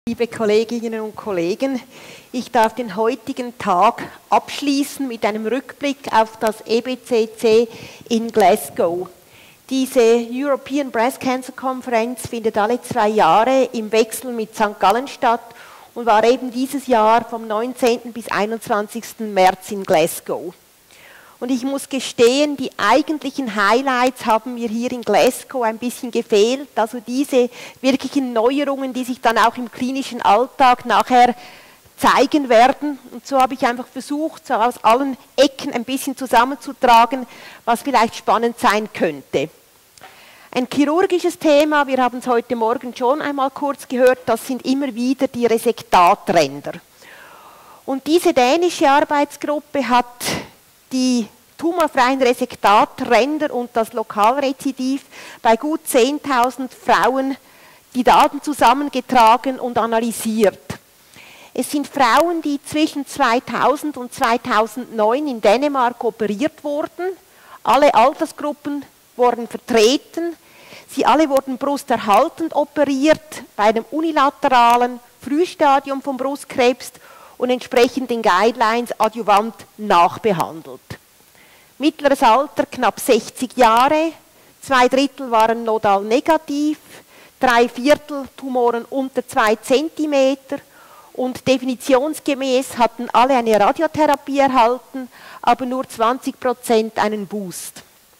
Liebe Kolleginnen und Kollegen, ich darf den heutigen Tag abschließen mit einem Rückblick auf das EBCC in Glasgow. Diese European Breast Cancer Conference findet alle 2 Jahre im Wechsel mit St. Gallen statt und war eben dieses Jahr vom 19. bis 21. März in Glasgow. Und ich muss gestehen, die eigentlichen Highlights haben mir hier in Glasgow ein bisschen gefehlt. Also diese wirklichen Neuerungen, die sich dann auch im klinischen Alltag nachher zeigen werden. Und so habe ich einfach versucht, so aus allen Ecken ein bisschen zusammenzutragen, was vielleicht spannend sein könnte. Ein chirurgisches Thema, wir haben es heute Morgen schon einmal kurz gehört, das sind immer wieder die Resektatränder. Und diese dänische Arbeitsgruppe hat die tumorfreien Resektatränder und das Lokalrezidiv bei gut 10.000 Frauen die Daten zusammengetragen und analysiert. Es sind Frauen, die zwischen 2000 und 2009 in Dänemark operiert wurden. Alle Altersgruppen wurden vertreten. Sie alle wurden brusterhaltend operiert bei einem unilateralen Frühstadium von Brustkrebs und entsprechend den Guidelines adjuvant nachbehandelt. Mittleres Alter knapp 60 Jahre, 2/3 waren nodal negativ, 3/4 Tumoren unter 2 cm und definitionsgemäß hatten alle eine Radiotherapie erhalten, aber nur 20% einen Boost.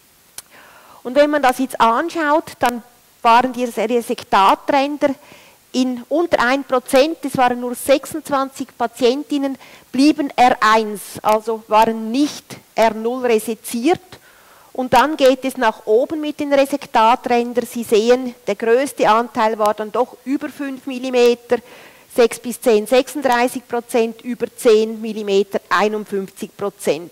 Und wenn man das jetzt anschaut, dann waren diese Resektatränder in unter 1%, es waren nur 26 Patientinnen, blieben R1, also waren nicht R0 reseziert. Und dann geht es nach oben mit den Resektaträndern. Sie sehen, der größte Anteil war dann doch über 5 mm, 6 bis 10, 36%, über 10 mm, 51%.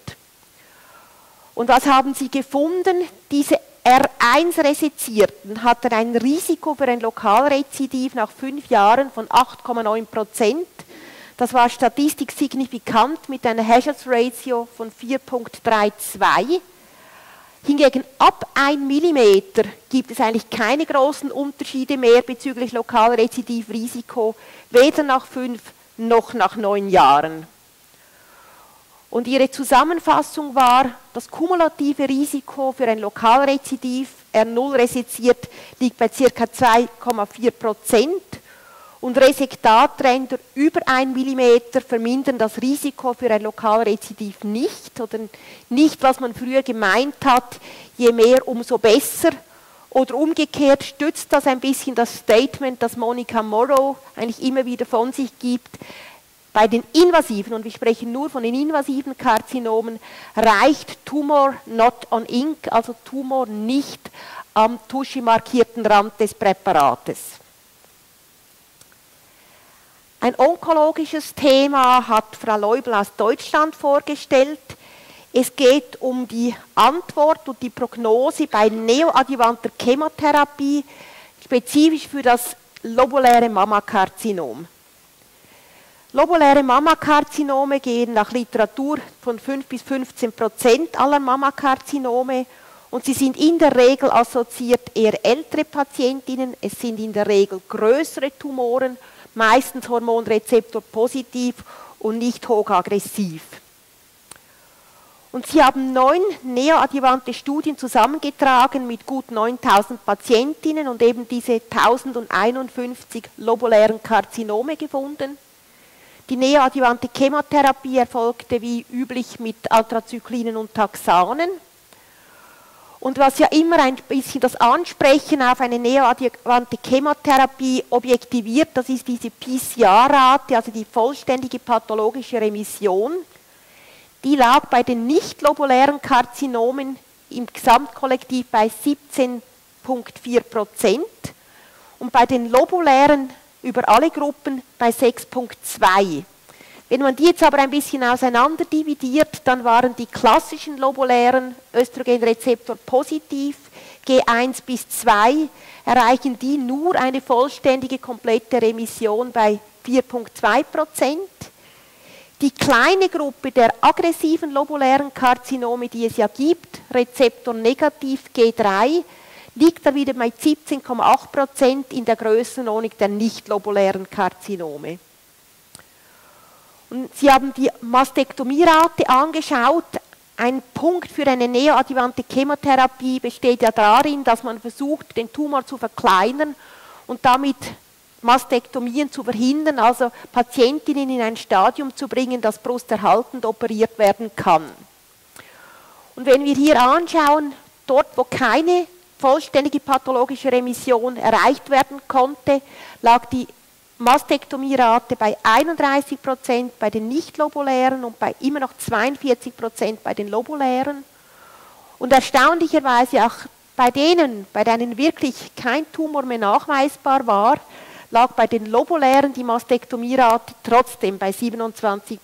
Und was haben Sie gefunden? Diese R1-Resezierten hatten ein Risiko für ein Lokalrezidiv nach 5 Jahren von 8,9%. Das war statistisch signifikant mit einer Hazard Ratio von 4,32. Hingegen ab 1 mm gibt es eigentlich keine großen Unterschiede mehr bezüglich Lokalrezidivrisiko, weder nach 5 noch nach 9 Jahren. Und ihre Zusammenfassung war, das kumulative Risiko für ein Lokalrezidiv, R0 reseziert, liegt bei ca. 2,4% und Resektatränder über 1 mm vermindern das Risiko für ein Lokalrezidiv nicht oder nicht, was man früher gemeint hat, je mehr, umso besser. Oder umgekehrt stützt das ein bisschen das Statement, das Monica Morrow eigentlich immer wieder von sich gibt. Bei den invasiven, und wir sprechen nur von den invasiven Karzinomen, reicht Tumor not on ink, also Tumor nicht am tuschemarkierten Rand des Präparates. Ein onkologisches Thema hat Frau Leubel aus Deutschland vorgestellt. Es geht um die Antwort und die Prognose bei neoadjuvanter Chemotherapie, spezifisch für das lobuläre Mammakarzinom. Lobuläre Mammakarzinome gehen nach Literatur von 5 bis 15% aller Mammakarzinome und sie sind in der Regel assoziiert eher ältere Patientinnen, es sind in der Regel größere Tumoren, meistens Hormonrezeptor positiv und nicht hochaggressiv. Und sie haben 9 neoadjuvante Studien zusammengetragen mit gut 9.000 Patientinnen und eben diese 1051 lobulären Karzinome gefunden. Die neoadjuvante Chemotherapie erfolgte wie üblich mit Altrazyklinen und Taxanen. Und was ja immer ein bisschen das Ansprechen auf eine neoadjuvante Chemotherapie objektiviert, das ist diese PCR-Rate, also die vollständige pathologische Remission. Die lag bei den nicht-lobulären Karzinomen im Gesamtkollektiv bei 17,4% und bei den lobulären über alle Gruppen bei 6,2. Wenn man die jetzt aber ein bisschen auseinander dividiert, dann waren die klassischen lobulären Östrogenrezeptor positiv, G1 bis 2, erreichen die nur eine vollständige, komplette Remission bei 4,2%. Die kleine Gruppe der aggressiven lobulären Karzinome, die es ja gibt, Rezeptor negativ G3, liegt er wieder bei 17,8% in der Größenordnung der nicht-lobulären Karzinome. Und Sie haben die Mastektomierate angeschaut. Ein Punkt für eine neoadjuvante Chemotherapie besteht ja darin, dass man versucht, den Tumor zu verkleinern und damit Mastektomien zu verhindern, also Patientinnen in ein Stadium zu bringen, das brusterhaltend operiert werden kann. Und wenn wir hier anschauen, dort wo keine vollständige pathologische Remission erreicht werden konnte, lag die Mastektomierate bei 31% bei den nicht-lobulären und bei immer noch 42% bei den lobulären. Und erstaunlicherweise auch bei denen wirklich kein Tumor mehr nachweisbar war, lag bei den lobulären die Mastektomierate trotzdem bei 27%.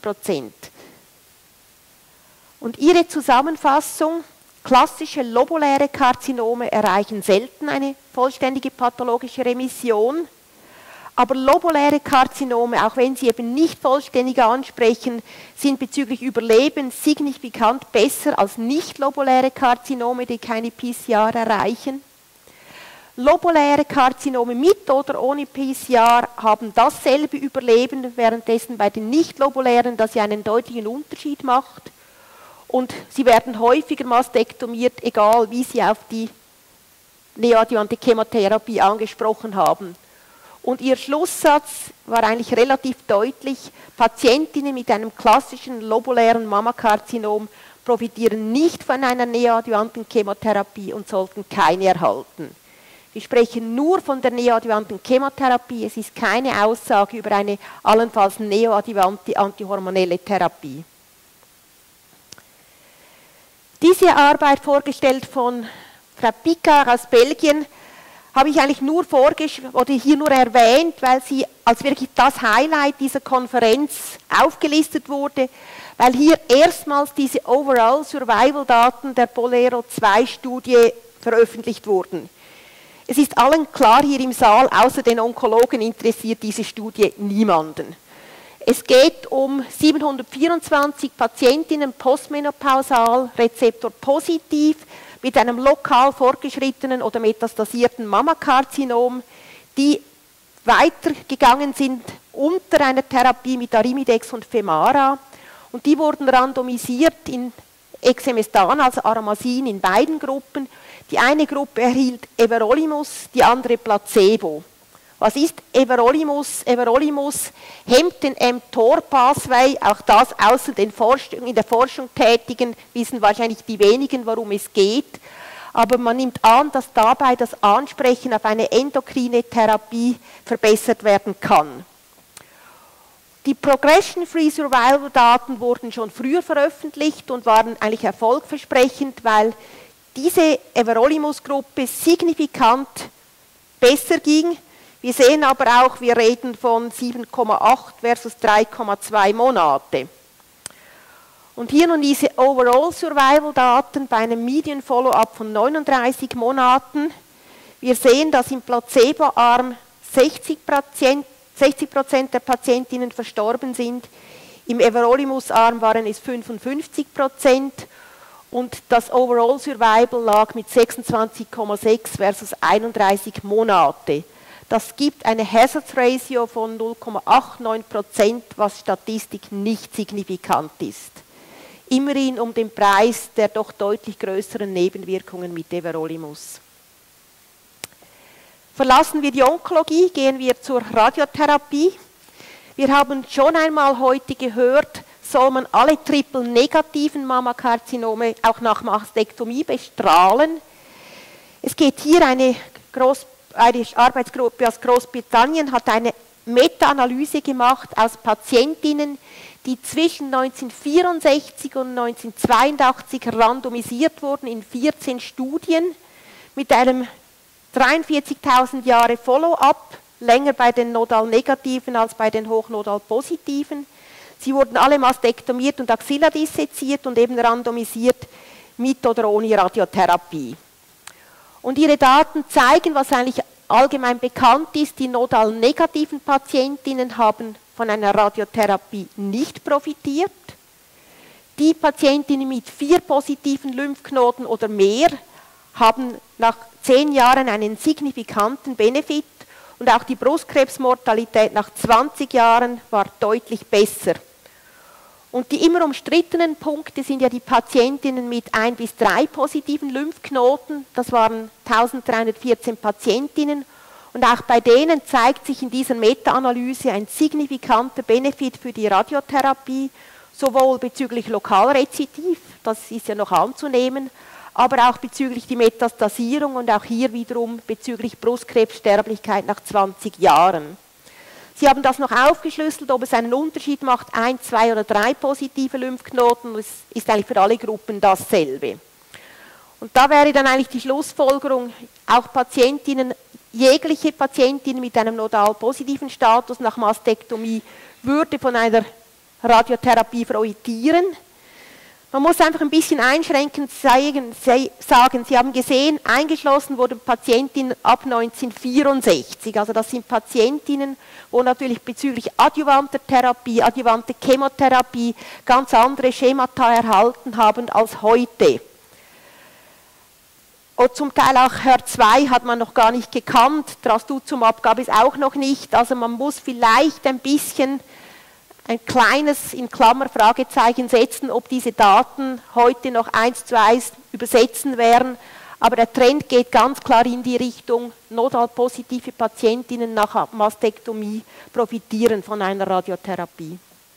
Und ihre Zusammenfassung: klassische lobuläre Karzinome erreichen selten eine vollständige pathologische Remission, aber lobuläre Karzinome, auch wenn sie eben nicht vollständig ansprechen, sind bezüglich Überleben signifikant besser als nicht-lobuläre Karzinome, die keine PCR erreichen. Lobuläre Karzinome mit oder ohne PCR haben dasselbe Überleben, währenddessen bei den nicht-lobulären das ja einen deutlichen Unterschied macht. Und sie werden häufiger mastektomiert, egal wie sie auf die neoadjuvante Chemotherapie angesprochen haben. Und ihr Schlusssatz war eigentlich relativ deutlich: Patientinnen mit einem klassischen lobulären Mammakarzinom profitieren nicht von einer neoadjuvanten Chemotherapie und sollten keine erhalten. Wir sprechen nur von der neoadjuvanten Chemotherapie, es ist keine Aussage über eine allenfalls neoadjuvante antihormonelle Therapie. Diese Arbeit, vorgestellt von Frau Picard aus Belgien, habe ich eigentlich nur hier nur erwähnt, weil sie als wirklich das Highlight dieser Konferenz aufgelistet wurde, weil hier erstmals diese Overall Survival Daten der Bolero-2-Studie veröffentlicht wurden. Es ist allen klar hier im Saal, außer den Onkologen interessiert diese Studie niemanden. Es geht um 724 Patientinnen postmenopausal, rezeptorpositiv, mit einem lokal fortgeschrittenen oder metastasierten Mammakarzinom, die weitergegangen sind unter einer Therapie mit Arimidex und Femara. Und die wurden randomisiert in Exemestan, also Aramasin, in beiden Gruppen. Die eine Gruppe erhielt Everolimus, die andere Placebo. Was ist Everolimus? Everolimus hemmt den mTOR-Pathway, auch das außer den in der Forschung Tätigen wissen wahrscheinlich die wenigen, worum es geht. Aber man nimmt an, dass dabei das Ansprechen auf eine endokrine Therapie verbessert werden kann. Die Progression-Free Survival-Daten wurden schon früher veröffentlicht und waren eigentlich erfolgversprechend, weil diese Everolimus-Gruppe signifikant besser ging. Wir sehen aber auch, wir reden von 7,8 versus 3,2 Monate. Und hier nun diese Overall Survival Daten bei einem Median Follow-up von 39 Monaten. Wir sehen, dass im Placebo-Arm 60% der Patientinnen verstorben sind. Im Everolimus-Arm waren es 55%. Und das Overall Survival lag mit 26,6 versus 31 Monate. Das gibt eine Hazard Ratio von 0,89%, was statistisch nicht signifikant ist. Immerhin um den Preis der doch deutlich größeren Nebenwirkungen mit Everolimus. Verlassen wir die Onkologie, gehen wir zur Radiotherapie. Wir haben schon einmal heute gehört, soll man alle triple-negativen Mammakarzinome auch nach Mastektomie bestrahlen. Es geht hier eine Arbeitsgruppe aus Großbritannien hat eine Meta-Analyse gemacht aus Patientinnen, die zwischen 1964 und 1982 randomisiert wurden in 14 Studien mit einem 43.000 Jahre Follow-up, länger bei den nodal-negativen als bei den hochnodal-positiven. Sie wurden alle mastektomiert und axilladisseziert und eben randomisiert mit oder ohne Radiotherapie. Und ihre Daten zeigen, was eigentlich allgemein bekannt ist, die nodal-negativen Patientinnen haben von einer Radiotherapie nicht profitiert. Die Patientinnen mit 4 positiven Lymphknoten oder mehr haben nach 10 Jahren einen signifikanten Benefit und auch die Brustkrebsmortalität nach 20 Jahren war deutlich besser. Und die immer umstrittenen Punkte sind ja die Patientinnen mit 1 bis 3 positiven Lymphknoten. Das waren 1314 Patientinnen. Und auch bei denen zeigt sich in dieser Meta-Analyse ein signifikanter Benefit für die Radiotherapie, sowohl bezüglich Lokalrezidiv, das ist ja noch anzunehmen, aber auch bezüglich die Metastasierung und auch hier wiederum bezüglich Brustkrebssterblichkeit nach 20 Jahren. Sie haben das noch aufgeschlüsselt, ob es einen Unterschied macht, 1, 2 oder 3 positive Lymphknoten. Es ist eigentlich für alle Gruppen dasselbe. Und da wäre dann eigentlich die Schlussfolgerung, auch Patientinnen, jegliche Patientin mit einem nodal positiven Status nach Mastektomie würde von einer Radiotherapie profitieren. Man muss einfach ein bisschen einschränkend sagen, Sie haben gesehen, eingeschlossen wurden Patientinnen ab 1964. Also das sind Patientinnen, wo natürlich bezüglich adjuvanter Therapie, adjuvante Chemotherapie ganz andere Schemata erhalten haben als heute. Und zum Teil auch HER2 hat man noch gar nicht gekannt, Trastuzumab gab es auch noch nicht. Also man muss vielleicht ein bisschen ein kleines, in Klammer, Fragezeichen setzen, ob diese Daten heute noch 1:1 übersetzen wären. Aber der Trend geht ganz klar in die Richtung, nodal positive Patientinnen nach Mastektomie profitieren von einer Radiotherapie.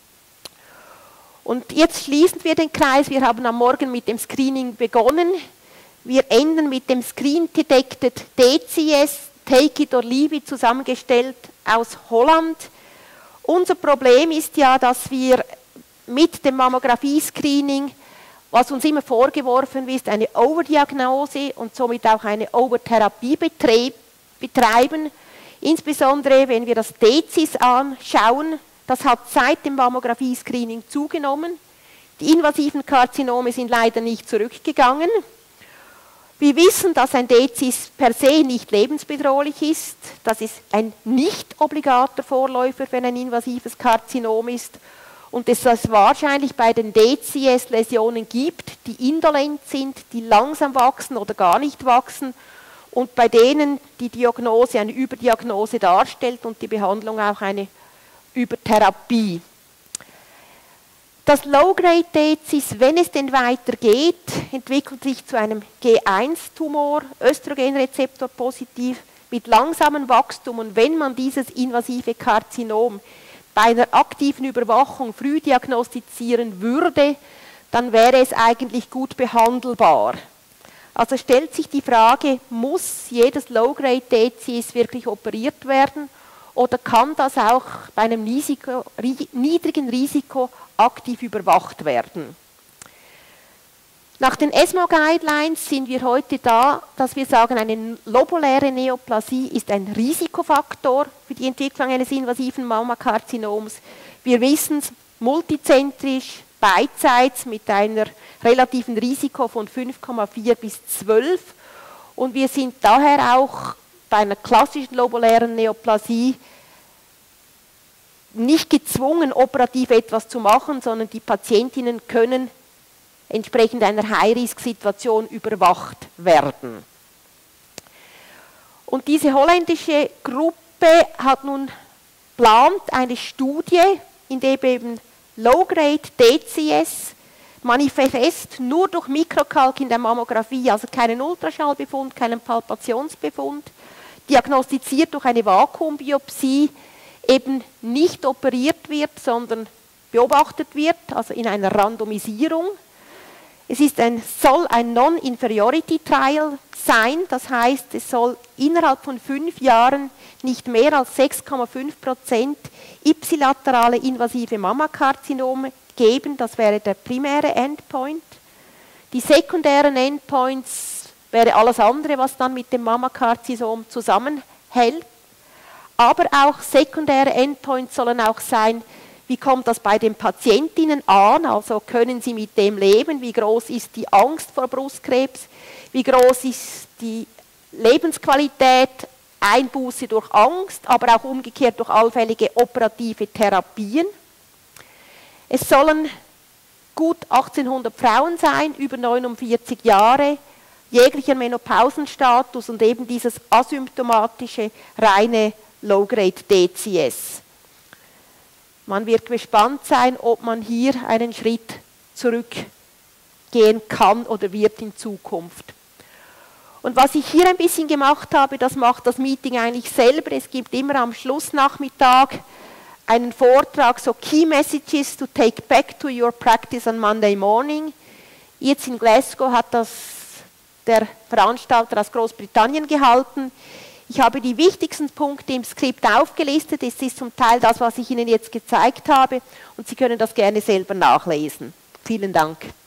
Und jetzt schließen wir den Kreis. Wir haben am Morgen mit dem Screening begonnen. Wir enden mit dem Screen Detected DCS, Take It or Leave It, zusammengestellt aus Holland. Unser Problem ist ja, dass wir mit dem Mammographie-Screening, was uns immer vorgeworfen wird, eine Overdiagnose und somit auch eine Overtherapie betreiben. Insbesondere, wenn wir das DCIS anschauen, das hat seit dem Mammographie-Screening zugenommen. Die invasiven Karzinome sind leider nicht zurückgegangen. Wir wissen, dass ein DCIS per se nicht lebensbedrohlich ist. Das ist ein nicht obligater Vorläufer, wenn ein invasives Karzinom ist. Und es wahrscheinlich bei den DCIS-Läsionen gibt, die indolent sind, die langsam wachsen oder gar nicht wachsen und bei denen die Diagnose eine Überdiagnose darstellt und die Behandlung auch eine Übertherapie. Das Low-Grade-DCIS, wenn es denn weitergeht, entwickelt sich zu einem G1-Tumor, Östrogenrezeptor positiv, mit langsamem Wachstum. Und wenn man dieses invasive Karzinom bei einer aktiven Überwachung früh diagnostizieren würde, dann wäre es eigentlich gut behandelbar. Also stellt sich die Frage, muss jedes Low-Grade-DCIS wirklich operiert werden? Oder kann das auch bei einem niedrigen Risiko aktiv überwacht werden? Nach den ESMO-Guidelines sind wir heute da, dass wir sagen, eine lobuläre Neoplasie ist ein Risikofaktor für die Entwicklung eines invasiven Mammakarzinoms. Wir wissen es, multizentrisch, beidseits mit einem relativen Risiko von 5,4 bis 12. Und wir sind daher auch bei einer klassischen lobulären Neoplasie nicht gezwungen, operativ etwas zu machen, sondern die Patientinnen können entsprechend einer High-Risk-Situation überwacht werden. Und diese holländische Gruppe hat nun plant eine Studie, in der eben Low-Grade DCS manifest nur durch Mikrokalk in der Mammographie, also keinen Ultraschallbefund, keinen Palpationsbefund, diagnostiziert durch eine Vakuumbiopsie, eben nicht operiert wird, sondern beobachtet wird, also in einer Randomisierung. Es soll ein Non-Inferiority-Trial sein, das heißt, es soll innerhalb von 5 Jahren nicht mehr als 6,5% ipsilaterale invasive Mammakarzinome geben, das wäre der primäre Endpoint. Die sekundären Endpoints wäre alles andere, was dann mit dem Mammakarzinom zusammenhält. Aber auch sekundäre Endpoints sollen auch sein, wie kommt das bei den Patientinnen an, also können sie mit dem leben, wie groß ist die Angst vor Brustkrebs, wie groß ist die Lebensqualität, Einbuße durch Angst, aber auch umgekehrt durch allfällige operative Therapien. Es sollen gut 1800 Frauen sein, über 49 Jahre, jeglicher Menopausenstatus und eben dieses asymptomatische, reine Low-Grade DCS. Man wird gespannt sein, ob man hier einen Schritt zurückgehen kann oder wird in Zukunft. Und was ich hier ein bisschen gemacht habe, das macht das Meeting eigentlich selber. Es gibt immer am Schlussnachmittag einen Vortrag, so Key Messages to take back to your practice on Monday morning. Jetzt in Glasgow hat das der Veranstalter aus Großbritannien gehalten. Ich habe die wichtigsten Punkte im Skript aufgelistet. Es ist zum Teil das, was ich Ihnen jetzt gezeigt habe. Und Sie können das gerne selber nachlesen. Vielen Dank.